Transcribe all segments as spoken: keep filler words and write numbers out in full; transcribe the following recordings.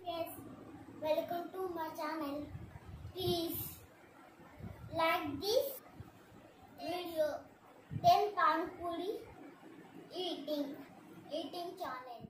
Yes, welcome to my channel. Please like this video. Then Pani Puri eating eating challenge.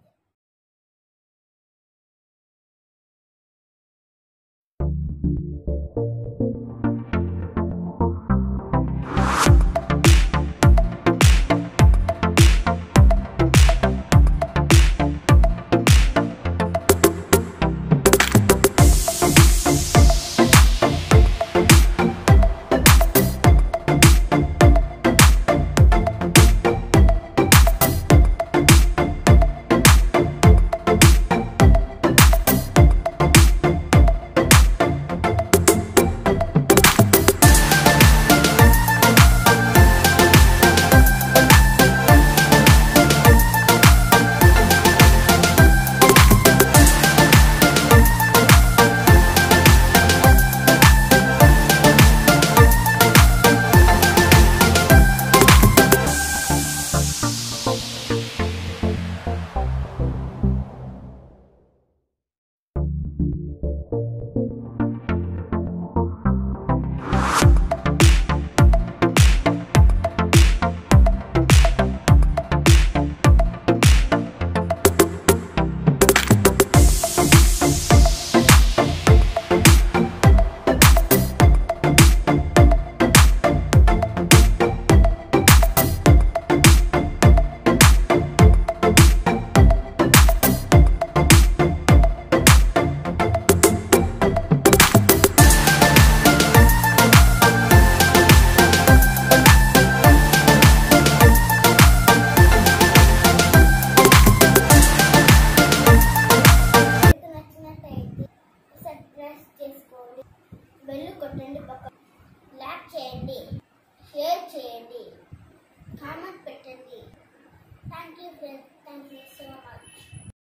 Bell కొట్టండి, పక్క like చేయండి, share చేయండి, comment పెట్టండి. Thank you friends, thank you so much.